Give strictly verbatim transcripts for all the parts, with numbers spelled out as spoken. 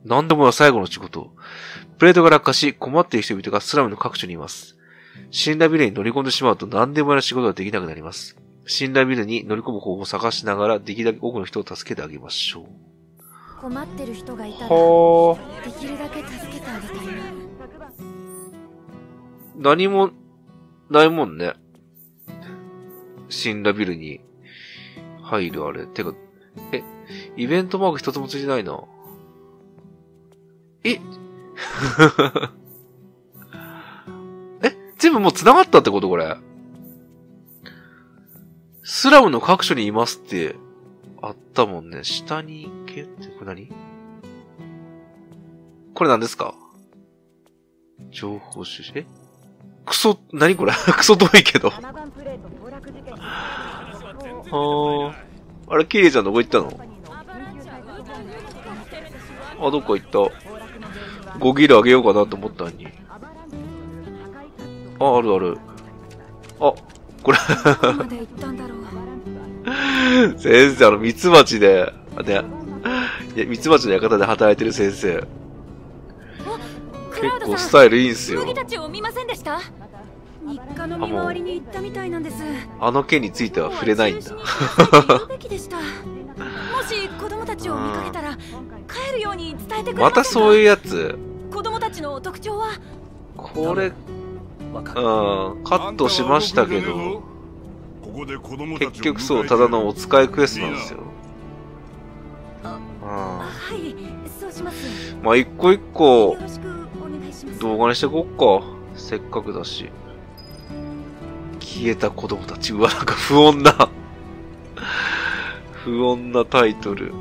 なんでもない最後の仕事。プレートが落下し、困っている人々がスラムの各所にいます。死んだビルに乗り込んでしまうと何でもない仕事ができなくなります。死んだビルに乗り込む方法を探しながら、できるだけ多くの人を助けてあげましょう。 困ってる人がいたら、できるだけ助けてあげたいな。 何も、ないもんね。死んだビルに入るあれ。てか、え、イベントマーク一つもついてないな。ええ、全部もう繋がったってことこれ。スラムの各所にいますってあったもんね。下に行けってこれ何？これ何ですか？情報収集。え？クソ、何これクソ遠いけど。はー。あれ、キリちゃんどこ行ったの？あ、どっか行った。ごギルあげようかなと思ったのに。あ、あるある。あ、これ。先生、あの、ミツバチで、ね、いや、ミツバチの館で働いてる先生。結構スタイルいいんすよ。 麦たちを見ませんでした？日課の見回りに行ったみたいなんです。 あの件については触れないんだ。もし子供たちを見かけたら帰るように伝えてくれませんか？ またそういうやつ。 子供たちの特徴はこれ、うん、カットしましたけど、結局そう、ただのお使いクエストなんですよ。 あ、はい、そうします。 まあ、一個一個、動画にしていこっか。せっかくだし。消えた子供たち。うわ、なんか不穏な。不穏なタイトル。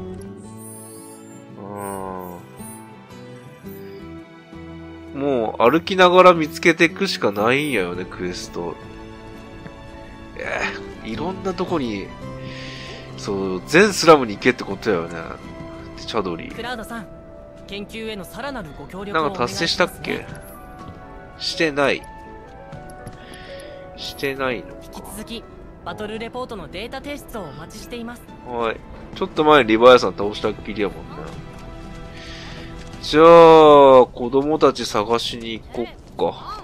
もう歩きながら見つけていくしかないんやよね、クエスト。えー、いろんなとこに、そう、全スラムに行けってことやよね。チャドリー。 クラウドさん、研究へのさらなるご協力をお願いしますね。 なんか達成したっけ？してない。してないのか。 引き続き、バトルレポートのデータ提出をお待ちしています。 はい。ちょっと前にリヴァイアさん倒したっきりやもんね。じゃあ、子供たち探しに行こっか。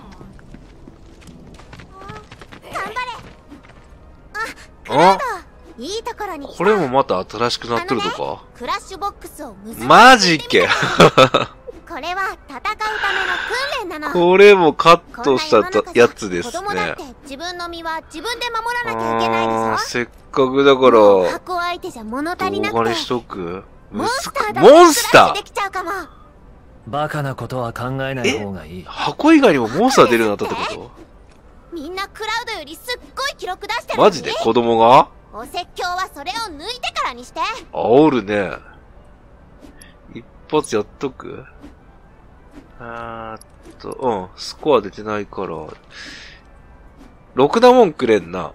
頑張れ。あ、いいところに来た。 これもまた新しくなっとるとか、 ね、クラッシュボックスを無マジけこれは戦うための訓練なの。 これもカットしたやつですね。 子供だって自分の身は自分で守らなきゃいけないでしょ。 せっかくだから箱相手じゃ物足りなくて動画にしとく。 モンスターだモンスターできちゃうかも。 バカなことは考えない方がいい。 箱以外にもモンスター出るようになったってこと？ みんなクラウドよりすっごい記録出してるのに。 マジで子供が？ お説教はそれを抜いてからにして。 煽るね。一発やっとく？あーっと、うん、スコア出てないから。ろくなもんくれんな。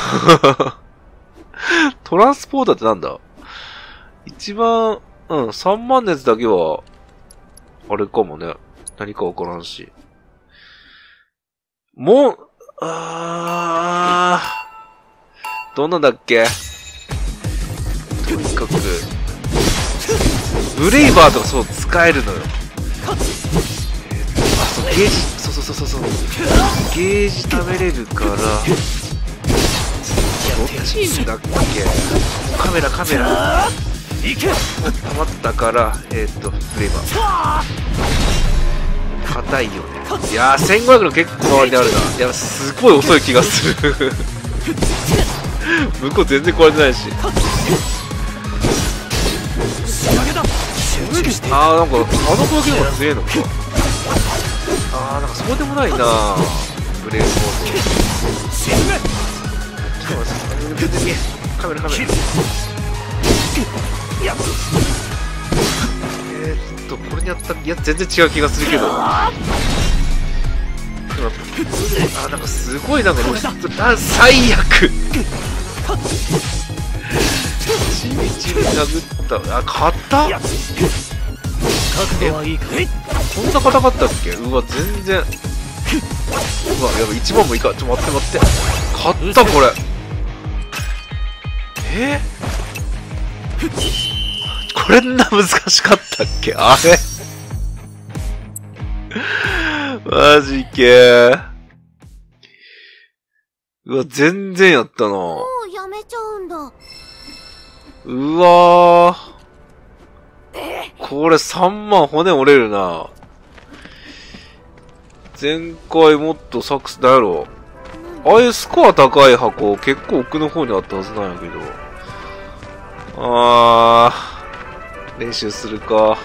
トランスポーターってなんだ？一番、うん、さんまん熱だけは、あれかもね。何かわからんし。もう、あー、どんなんだっけ？とにかく、ブレイバーとかそう使えるのよ。ゲージ、そうそうそうそうそう。ゲージ貯めれるから、どっちだっけ？カメラカメラ。溜まったから、えーっと、フレーバー。硬いよね。いやー、せんごひゃくの結構周りにあるな。いや、すごい遅い気がする。向こう全然壊れてないし。あー、なんか、あの攻撃の方が強いのか。あー、なんかそうでもないなぁ。ブレイブボード。ちょっと待って、カメラカメラ。えーっと、これにやった、いや、全然違う気がするけど。あー、なんかすごいなんか露出、あ、最悪ちびちび殴った。あ、硬っ。 覚悟はいいかい？ こんな硬かったっけ？うわ、全然。うわ、やばい、いちばんもいいか。ちょ、待って待って。勝った、これ。えー、これんな難しかったっけ？あれマジけー。うわ、全然やったな。 もうやめちゃうんだ。 うわー。これさんまん骨折れるな。前回もっとサックスだやろ。ああいうスコア高い箱結構奥の方にあったはずなんやけど。あー。練習するか。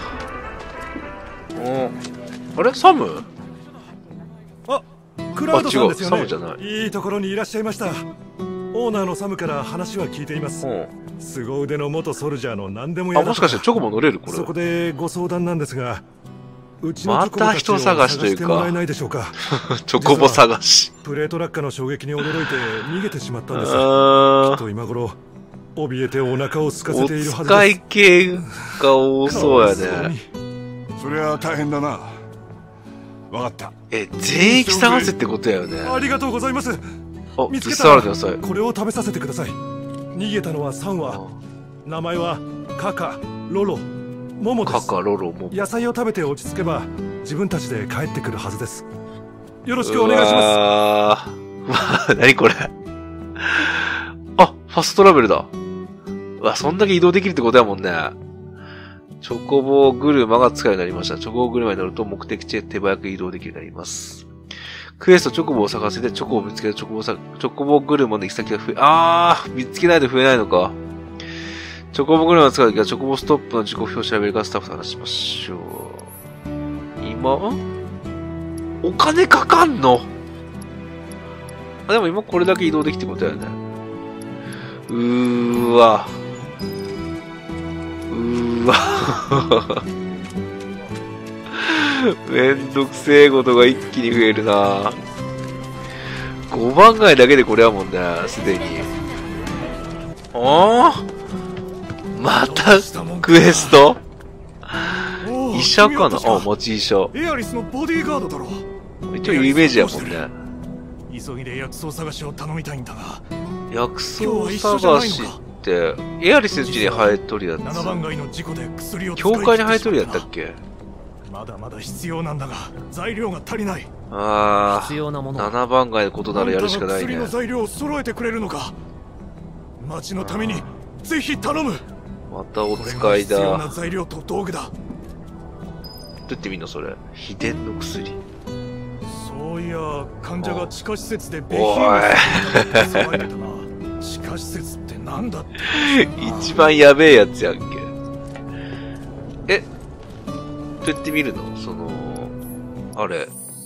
うん。あれサム？ あ、クラウドさんですよね。 あ、違う、サムじゃない。 いいところにいらっしゃいました。オーナーのサムから話は聞いています。 うん。 凄腕の元ソルジャーの何でもやあ、もしかしてチョコボ乗れるこれ。 そこでご相談なんですが、うちのまた人探しというか、 チョコボたちを探してもらえないでしょうか。 チョコボ探し。 プレート落下の衝撃に驚いて逃げてしまったんです。きあっと今頃怯えてお腹を空かせているはずです。 お使い系が多そうやね。 それは大変だな。わかった。 え、全域探せってことやよね。 ありがとうございます。 あ、 見つけ実際あるたください。 これを食べさせてください。逃げたのはさん羽。名前はカカ、ロロ、モモです。 カカ、ロロ、モモ。 野菜を食べて落ち着けば自分たちで帰ってくるはずです。よろしくお願いします。 ああ、何これ。あ、ファストトラベルだ。うわ、そんだけ移動できるってことやもんね。チョコボ車が使えるようになりました。チョコボ車に乗ると目的地へ手早く移動できるようになります。クエストチョコボを探せてチョコを見つけるチョコボさ、チョコボ車の行き先が増え、あー、見つけないと増えないのか。チョコボ車を使うときはチョコボストップの時刻表を調べるからスタッフと話しましょう。今、お金かかんの？あ、でも今これだけ移動できてことやね。うーわ。うーわ。めんどくせえことが一気に増えるな。ごばん街だけでこれはもんね、すでに。ああ、またクエスト？医者かな？あ、町医者。 エアリスのボディーガードだろ。 一応有名人やもんね。 急ぎで薬草探しを頼みたいんだが。 薬草探しって、エアリスんちに生えとるやつ。教会に生えとるやったっけ？ まだまだ必要なんだが材料が足りない。 ああ、 必要なもの。 ななばん街のことならやるしかないね。 薬の材料を揃えてくれるのか。町のためにぜひ頼む。 またお使いだ。 必要な材料と道具だ。 どうやってみんなそれ？秘伝の薬。 そういや患者が地下施設でベヒーモス騒いでたな。地下施設ってなんだって。 一番やべえやつやんけ。え、どうやって見るの？その、あれ。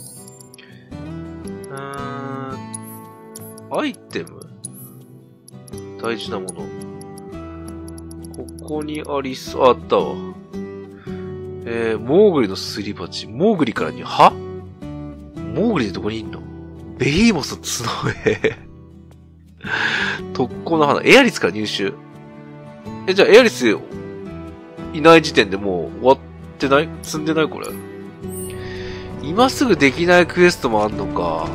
うーん、アイテム？大事なもの。ここにありそう、あったわ。えー、モーグリのすり鉢。モーグリからに、は？モーグリってどこにいんの？ベヒーモスの角へ。特攻の花。エアリスから入手。え、じゃあエアリスいない時点でもう終わってない？積んでない？これ。今すぐできないクエストもあんのか。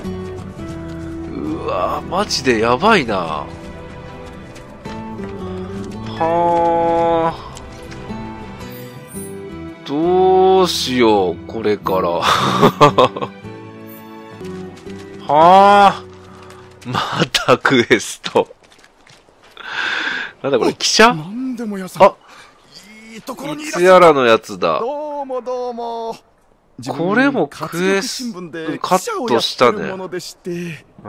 うわぁ、マジでやばいな。はぁ。どうしよう、これから。はぁ。またクエスト。なんだこれ、汽車？ なんでも屋さん。 あ、 いいところにいいつやらのやつだ。 どうもどうも。 これもクエストカットしたね。うん、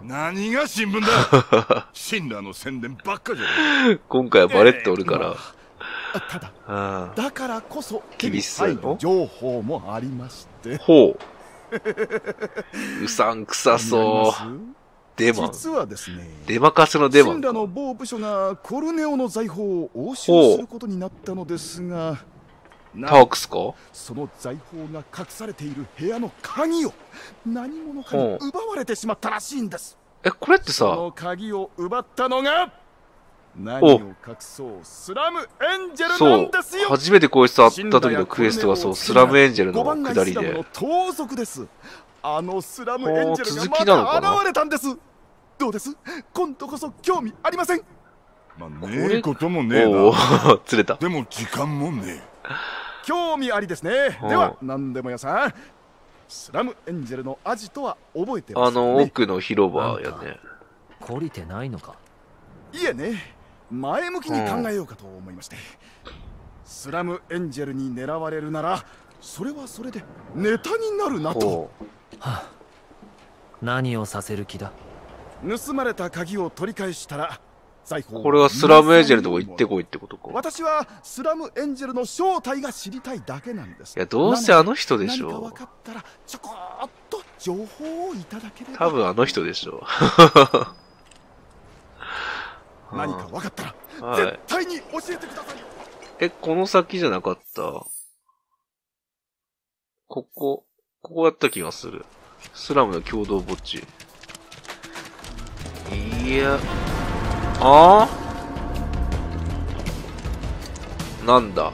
何が新聞だ。シンラーの宣伝ばっかじゃ。 今回はバレっておるから。 ただ、 あだからこそ厳しそうの情報もありまして。 ほう。うさんくさそう。デマン。 実はですね。 デマカスのデマン。 シンラの某部署がコルネオの財宝を押収することになったのですが。 タークスか？ その財宝が隠されている部屋の鍵を何者かに奪われてしまったらしいんです。 え、これってさ、 その鍵を奪ったのが何を隠そうスラムエンジェルなんですよ。 そう、初めてこいつと会った時のクエストがそう、スラムエンジェルの下りで。 盗賊です。あのスラムエンジェルがまた現れたんです。どうです？今度こそ興味ありません？ まあ、ねえこともねえな。 おお、釣れた。 でも時間もねえ。 興味ありですね。では何でも屋さん、スラムエンジェルのアジトは覚えてますあの奥の広場やね。 懲りてないのか。 いえね、前向きに考えようかと思いまして、スラムエンジェルに狙われるならそれはそれでネタになるなと。 はあ、何をさせる気だ。 盗まれた鍵を取り返したら財宝。 これはスラムエンジェルのとこ行ってこいってことか。 私はスラムエンジェルの正体が知りたいだけなんです。 いや、どうせあの人でしょ。 何か分かったらちょこっと情報をいただければ。 多分あの人でしょ。 何か分かったら、 はい、 絶対に教えてくださいよ。 え、この先じゃなかった？ここ、ここやった気がする。スラムの共同墓地。いや、ああなんだ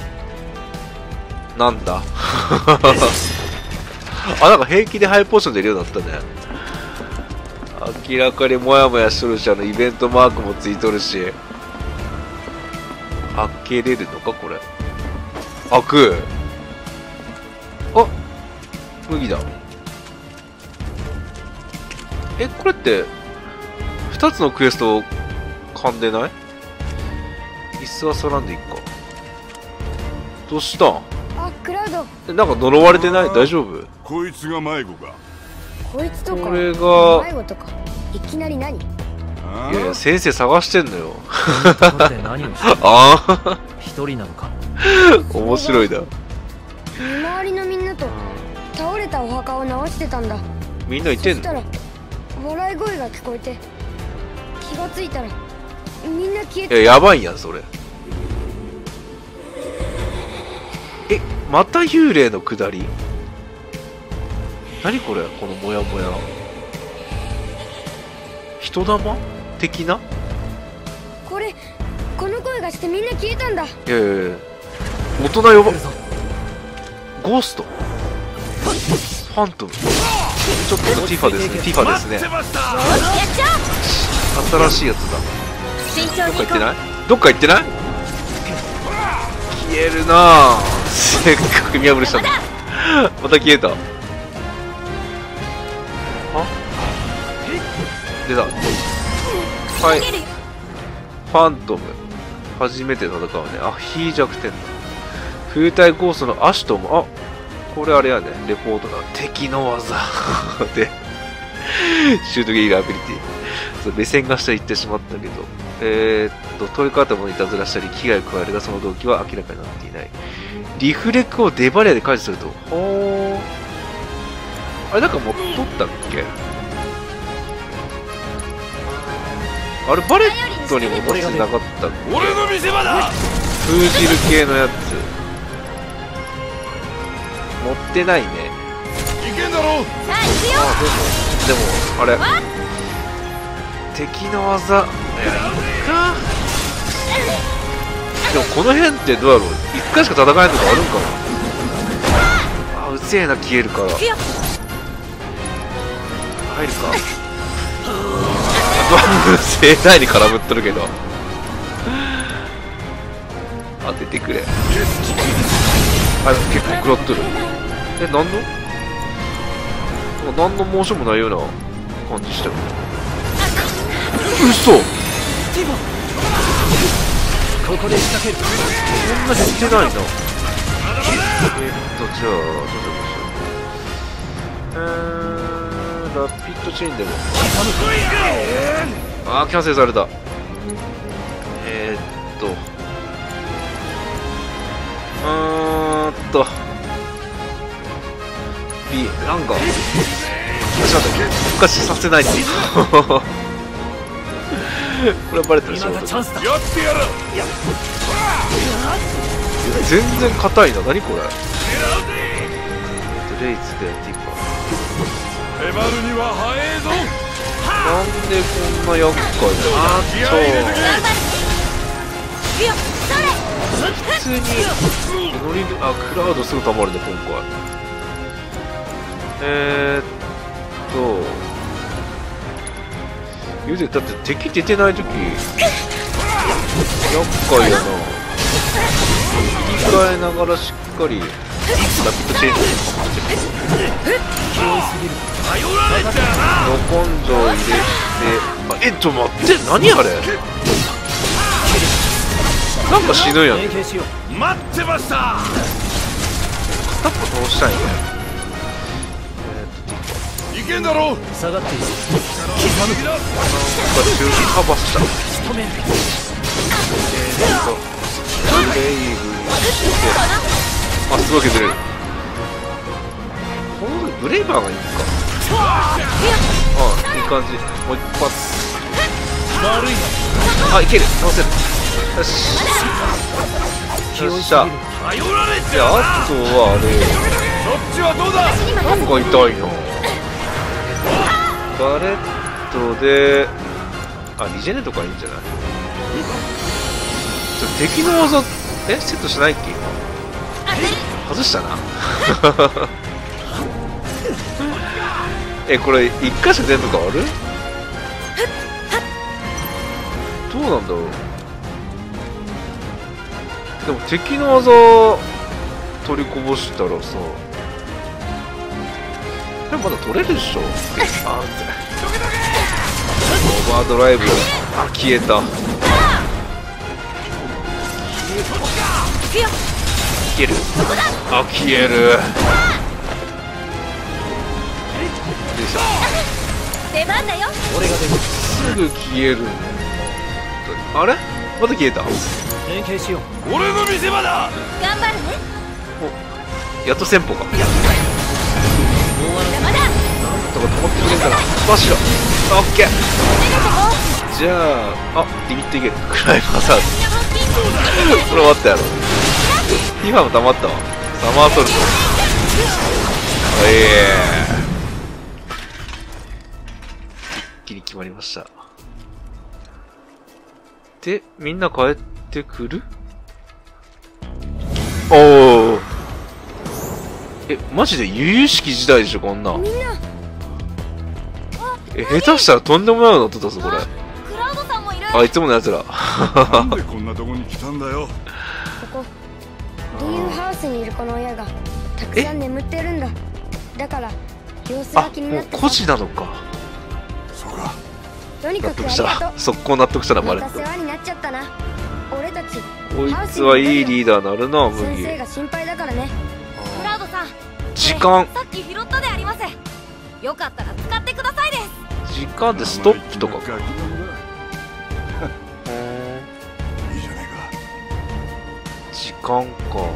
なんだあ、なんか平気でハイポーション出るようになったね。明らかにモヤモヤしとるし、あのイベントマークもついとるし。開けれるのかこれ。開く。あ、麦だ。え、これって二つのクエスト噛んでない？椅子はそらんでいいか。どうしたん？ あ、クラウド。 え、なんか呪われてない？大丈夫？ こいつが迷子か。 こいつとかこれが迷子とかいきなり何？ いやいや、先生探してんのよ。 って何をしてる？ ああ一人なのか。 面白いな。 周りのみんなと倒れたお墓を直してたんだ。 みんないてんの？ そしたら笑い声が聞こえて、気がついたらみんな消えいや、 て。 やばいやんそれ。え、また幽霊のくだり？何これ？このモヤモヤ。人玉的な？ これ、この声がしてみんな消えたんだ。 いやいやいや、大人呼ば、ゴースト、ファントム、ちょっとティファですね、ティファですね。新しいやつだ。どっか行ってない？どっか行ってない？消えるなぁ。せっかく見破りしたのに。また消えた。あ？出た。はい。ファントム。初めて戦うね。あ、非弱点だ。風体ゴーストのアシュトム。あ、これあれやね。レポートだ。敵の技。で、シュートゲリラアビリティ。そう、目線が下行ってしまったけど。えー、っと、取り方もいたずらしたり、危害を加えるが、その動機は明らかになっていない。リフレクをデバリアで解除すると。ほー。あれ、なんか持っとったっけ？あれバレットにも持ってなかったっけ？ 俺の見せ場だ。 封じる系のやつ持ってないね。 いけんだろ。 あ、でもでもあれ敵の技、いや、いいか。でもこの辺ってどうやろう。一回しか戦えないとかあるんかな。あ、うぜえな、消えるから入るか。盛大に空振っとるけど当ててくれ。あ、結構食らっとる。え、何の何のモーションもないような感じしたよ。うそ、 ここで仕掛ける。 そんな減ってないな。えっと、じゃあどうしようどうしよう。えー、ラピッドチェーンでも。あー、キャンセルされた。えー、っとうーんと B、 なんか私なんだっけ、昔させないんだこれはバレてるでしょ。 やってやる。 全然硬いな。何これ。レイズでティファ。 エバルには早えぞ。 なんでこんな厄介な。あーっと普通にノリで、あ、クラウドすぐ溜まるね今回。えー、っとゆでだって敵出てない時厄介やな。 替えながらしっかりラピッドチェンジの根性入れて、あえっと待って何あれなんか死ぬやん。 連携しよう。 待ってました。 片っぽ倒したいんや。 いけんだろう。 下がっていい。 なんか中心カバーした。 止める。 えーっとブレイブにしてあすごい削れる。このブレイバーがいいか。あいい感じ。もう一発。 悪いあいける倒せる。よしよっしゃ。 頼られじゃああとはあれそっちはどうだ。 なんか痛いのバレットであリジェネとかいいんじゃない。ちょ敵の技えセットしないっけ外したなえこれ一箇所出んとかあるどうなんだろう。でも敵の技取りこぼしたらさでもまだ取れるでしょ。あーってオーバードライブあ消えた。消えるあ消えるよいしょ出番だよ。 俺が出る。 すぐ消える。あれまた消えた。 連携しよう。 俺の見せ場だ。 頑張るね。 やっと戦法か。 まだ。 とか止まってくれんからバシロオッケー。じゃああリミットいけるクライマーサーズこれ終わったやろ。ティファも溜まったわ。サマーソルトええ一気に決まりました。でみんな帰ってくる。おおえマジで由々しき時代でしょこんなん。え下手したらとんでもないの乗ってたぞこれ。 クラウドさんもいる。 あいつものやつらなんでこんなとこに来たんだよ。 ここリーフハウスにいるこの親がたくさん眠ってるんだ。だから様子あが気にもうなって孤児なのか。 そうか。 とにかくあ納得したりがとう。 速攻納得したなバレット。 また世話になっちゃったな。俺たちこいつはいいリーダーなるな麦。 先生が心配だからね。 クラウドさん。 時間さっき拾ったであります。よかったら使ってくださいです。 時間でストップとかか。 ガキの子だ。いいじゃないか。 時間か。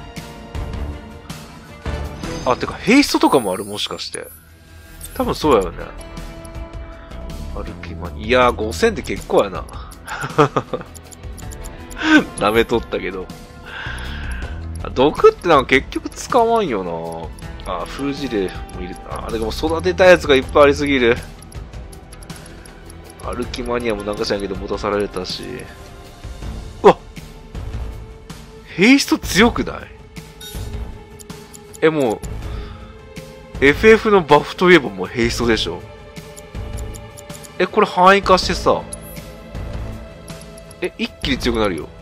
あてかヘイストとかもあるもしかして。多分そうやよね。歩きまいやーごせんって結構やな舐めとったけど毒ってなんか結局使わんよなあ。封じでもいる。あでも育てたやつがいっぱいありすぎる。歩きマニアもなんかしないけど持たされたし。うわヘイスト強くないえもう エフエフ のバフといえばもうヘイストでしょ。えこれ範囲化してさえ一気に強くなるよ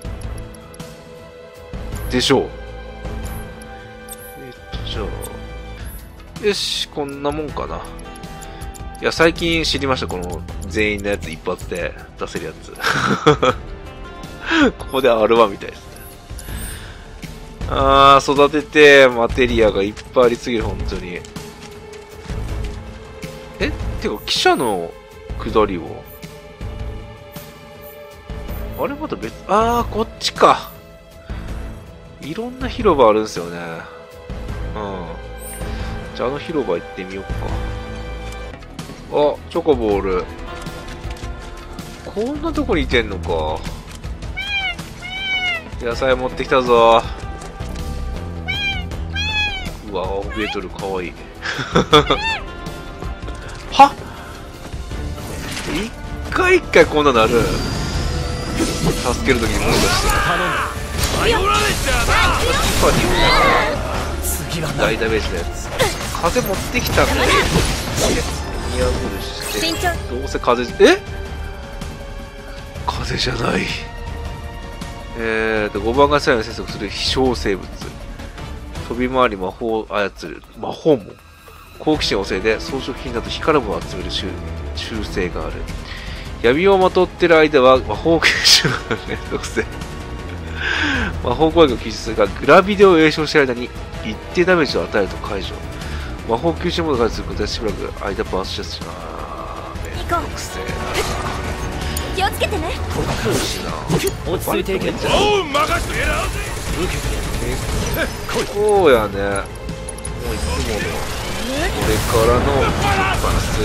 でしょう。えっとじゃあよしこんなもんかな。いや最近知りましたこの全員のやつ一発で出せるやつここで アールワン みたいですね。あー育ててマテリアがいっぱいありすぎる本当に。えてか記者の下りをあれまた別あーこっちか。いろんな広場あるんですよね。うんじゃああの広場行ってみようか。あチョコボールこんなとこにいてんのか。野菜持ってきたぞ。うわ青ベートルかわいいはっ一回一回こんななる。助けるときにもしかして頼られちゃ次は大ダメージのやつ風持ってきたのに見破るしてどうせ風え風じゃない。 えーと、ごばんが世界に生息する飛翔生物。飛び回り魔法を操る。魔法も。好奇心旺盛で装飾品など光るものを集める習習性がある。闇をまとってる間は魔法吸収がめんどくせえ。魔法攻撃を吸収するが、グラビデを詠唱している間に一定ダメージを与えると解除。魔法吸収モードがすることでしばらく間バーストしな。めんどくせえな。 気をつけてね。 落ち着いていけ。 おう任せてやろうぜ。 こうやね。もういつものこれからのバラス。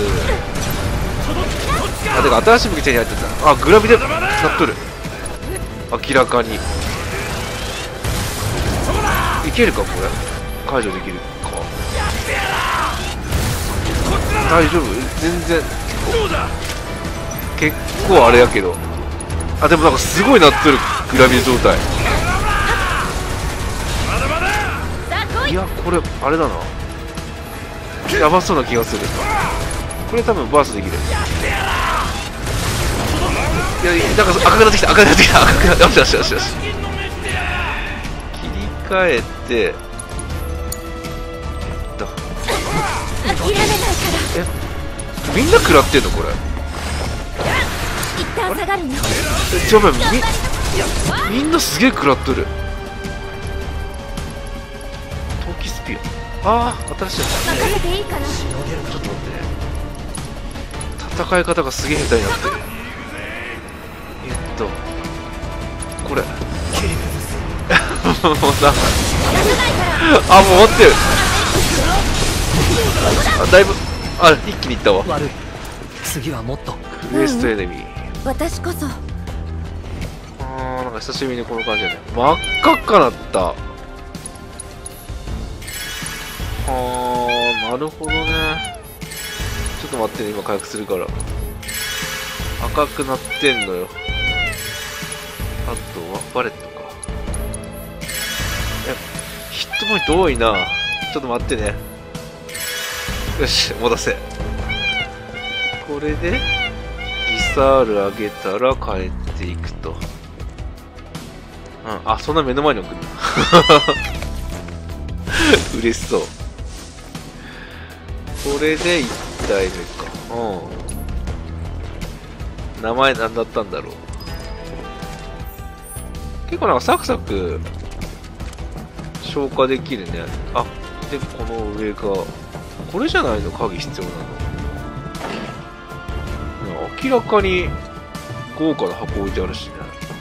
あ、てか新しい武器手に入ってた。あ、グラビでなっとる。明らかに。いけるかこれ。解除できるか。大丈夫？全然。結構あれやけど。あ、でもなんかすごいなっとるグラビ状態。いや、これあれだな。やばそうな気がする。これ多分バーストできる。いや、なんか赤くなってきた、赤くなってきた、赤くなってきた。よしよしよしよし。切り替えて。だ。 諦めないから。 え、みんな食らってんのこれ。 一旦下がるね。 え、ちょばい、み、みんなすげえ食らっとる。陶器スピア。ああ、新しいやつ。 任せていいかな。 ちょっと待ってね。戦い方がすげえ下手になってる。えっとこれもうなんかあ、もう持ってる。あ、だいぶあ、一気にいったわ。 悪い。次はもっとクエストエネミー。 私こそ。 あー、なんか久しぶりにこの感じだね。真っ赤っかなった。あー、なるほどね。ちょっと待ってね、今回復するから。赤くなってんのよ。あとはバレットか。え、ヒットポイント多いな。ちょっと待ってね。よし、戻せ。これでリサール上げたら帰っていくと。うん、あ、そんな目の前に置くんだ。嬉しそう。これでいったいめか。うん。名前何だったんだろう。結構なんかサクサク消化できるね。あ、で、この上が、これじゃないの鍵必要なの。明らかに豪華な箱置いてあるしね。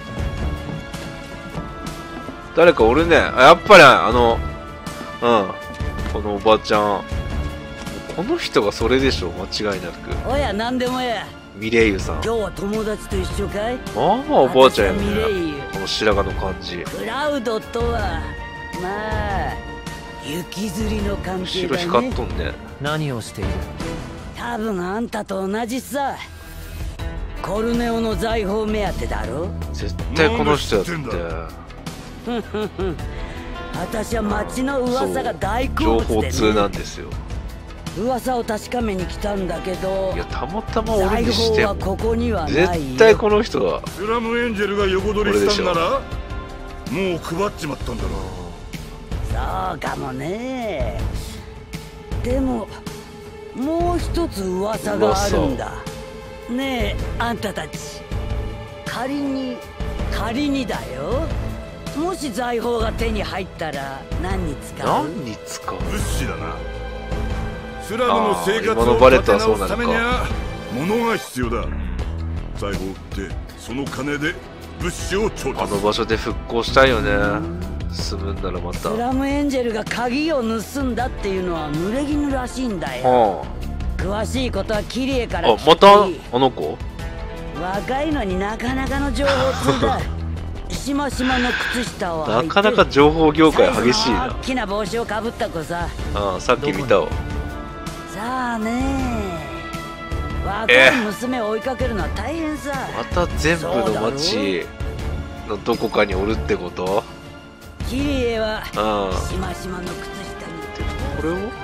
誰かおるね。あ、やっぱりあの、うん。このおばちゃん。この人がそれでしょ、間違いなく。 おや、なんでもや。 ミレイユさん。 今日は友達と一緒かい？ まあまあおばあちゃんやミレイね。 ユ。 この白髪の感じ。 クラウドとは、まあ、雪吊りの関係後ろだね。 光っとんね。 何をしている？ 多分あんたと同じさ。コルネオの財宝目当てだろ。 絶対この人やって。 なんで知ってんふんふんふん。私は町の噂が大好情物で報通なね。 んですよ。 噂を確かめに来たんだけどいや、たまたま俺財にしても宝はここにはないよ。 絶対この人はスラムエンジェルが横取りしたんならもう配っちまったんだろそうかもね。でももう一つ噂があるんだ。ねえ、あんたたち、仮に仮にだよ、もし財宝が手に入ったら何に使う？ 何に使う？ 物資だな。スラムの生活あー今のをバレット立て直すはそうなのかためには物が必要だ。財宝を売ってその金で物資を調あ達。 の場所で復興したいよね。住むんならまた。 スラムエンジェルが鍵を盗んだっていうのは濡れ衣らしいんだよ。 は詳しいことはキリエからあ、あ、 聞いてまたあの子？ 若いのになかなかの情報通だ。しましまの靴下を履いて、 なかなか情報業界激しいなサイズの大。きな帽子をかぶった子さ。 ああ、さっき見たわ。 さあねえ、若えい娘を追いかけるのは大変さ。 また全部の町のどこかにおるってこと？ キリエはうん。 しましまの靴下にこれを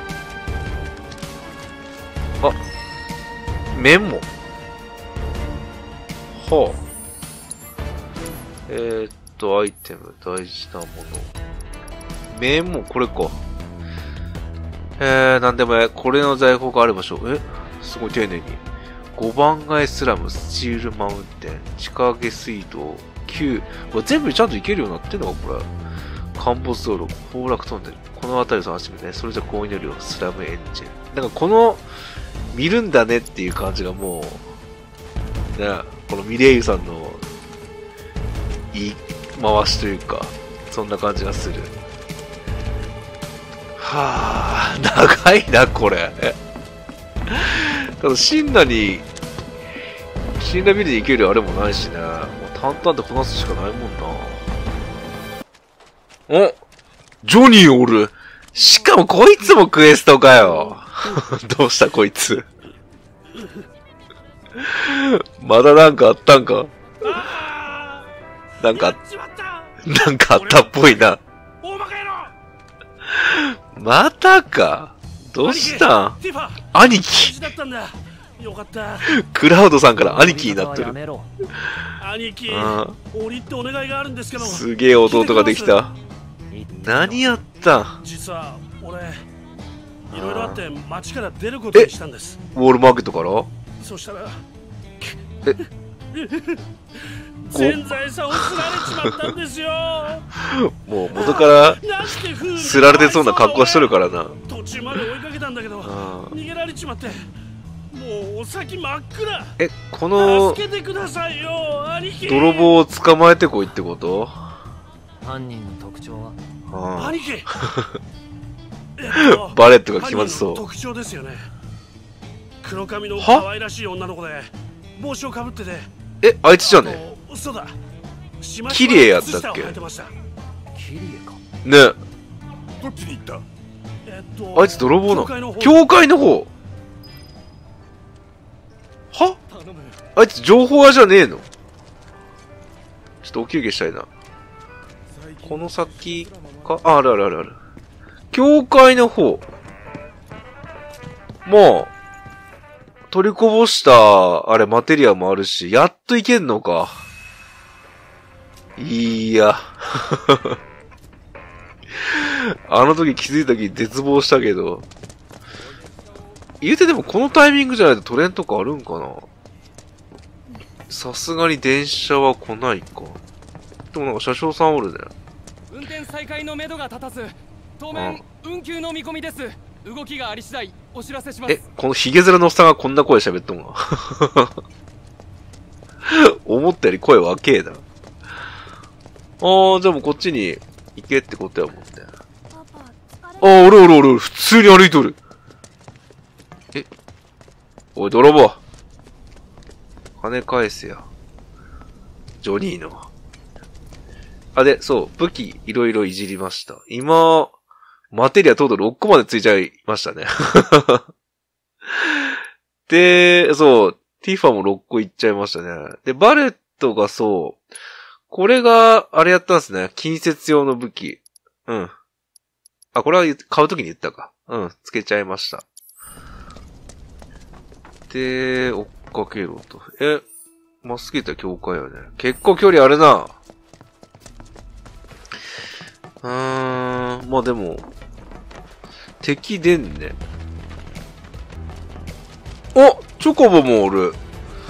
あ、メモ。はあ。えー、っトアイテム、大事なもの。メモ、これか。えー、なんでもえ、これの在庫がある場所。えすごい丁寧に。ごばん街スラム、スチールマウンテン、地下下水道、きゅう。これ全部ちゃんと行けるようになってんのか、これ。陥没道路、崩落トンネル。この辺りを探してみるね。それじゃこういうよりスラムエンジン。なんかこの、見るんだねっていう感じがもう、ね、このミレイユさんの、言い回しというか、そんな感じがする。はぁ、長いな、これ。ただ、シンナに、シンナビルで行けるあれもないしね。もう淡々とこなすしかないもんな。おジョニーおる。しかもこいつもクエストかよ。どうしたこいつ。まだなんかあったんかなんか、なんかあったっぽいな。またか。どうしたん兄貴。クラウドさんから兄貴になってる。 兄貴、折りってお願いがあるんですけど。 すげえ弟ができた。何やったん実は俺、いろいろあって街から出ることにしたんです。 ウォールマーケットからそしたら、 え全財産をすられちまったんですよ。 もう元からすられてそうな格好しとるからな。 途中まで追いかけたんだけど逃げられちまって、もうお先真っ暗。 え、この助けてくださいよ兄貴。 泥棒を捕まえてこいってこと？ 犯人の特徴は？ はあ、 兄貴。 バレットが気まずそう。 特徴ですよね。黒髪の可愛らしい女の子で帽子をかぶってて。 え、あいつじゃね？ そうだ。 綺麗やったっけ？ 綺麗か。 ね。 どっちに行った？ えっと、 あいつ泥棒なの？教会の方。は？あいつ情報屋じゃねえの？ちょっとお休憩したいな。この先か、あ、あるあるあるある。教会の方。まあ、取りこぼした、あれ、マテリアもあるし、やっといけんのか。いや。あの時気づいた時絶望したけど。言うてでもこのタイミングじゃないとトレンとかあるんかな。さすがに電車は来ないか。でもなんか車掌さんおるね。 運転再開のめどが立たず、当面運休の見込みです。動きがあり次第お知らせします。 え、このヒゲ面のおっさんがこんな声喋っとんが。思ったより声若えな。あー、じゃあもうこっちに行けってことやもんね。あー、おるおるおる、普通に歩いとる。え、おい、泥棒。金返せや。ジョニーの。あ、で、そう、武器いろいろいじりました。今、マテリアトータルろっこまでついちゃいましたね。で、そう、ティファもろっこいっちゃいましたね。で、バレットがそう、これが、あれやったんですね。近接用の武器。うん。あ、これは買うときに言ったか。うん、つけちゃいました。で、追っかけろと。え、まっすぐ行ったら境界よね。結構距離あるな。うーん、まあでも、敵出んね。お、チョコボもおる。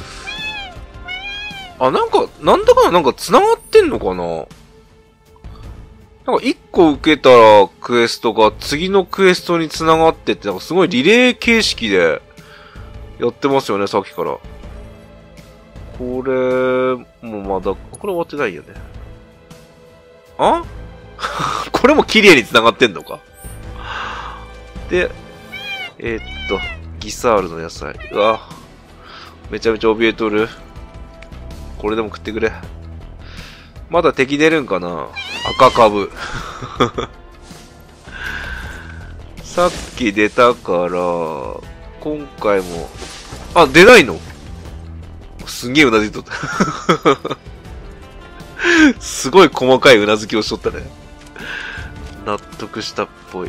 あ、なんか、なんだかな、なんか繋がってんのかな。なんか一個受けたらクエストが次のクエストに繋がってって、なんかすごいリレー形式でやってますよね、さっきから。これ、もうまだ、これ終わってないよね。あこれも綺麗に繋がってんのか。で、えー、っと、ギサールの野菜。うわ、めちゃめちゃ怯えとる。これでも食ってくれ。まだ敵出るんかな。赤株。さっき出たから、今回も、あ、出ないの？すんげえうなずいとった。すごい細かいうなずきをしとったね。納得したっぽい。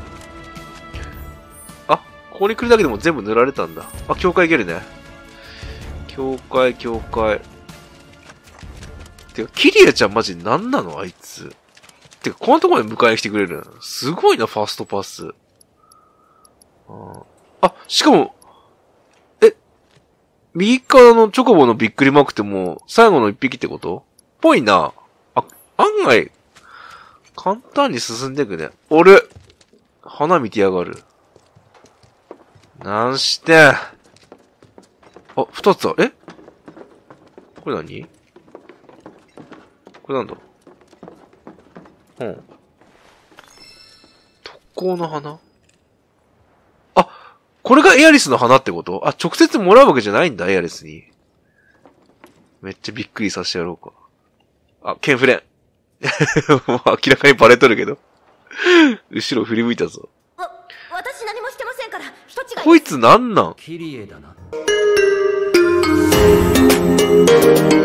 あ、ここに来るだけでも全部塗られたんだ。あ、境界行けるね。境界、境界。 てか、キリアちゃんマジ何なのあいつ。てか、こんなところに迎えに来てくれるのすごいな、ファーストパス。あ, あ、しかも、え、右側のチョコボのびっくりマークってもう、最後の一匹ってことぽいな。あ、案外、簡単に進んでいくね。俺、花見てやがる。なんして。あ、二つある。えこれ何これなんだうん。特攻の花あ、これがエアリスの花ってことあ、直接もらうわけじゃないんだ、エアリスに。めっちゃびっくりさせてやろうか。あ、ケンフレン。もう明らかにバレとるけど。後ろ振り向いたぞ。 わ、私何もしてませんから、人違い。 こいつなんなんキリエだな。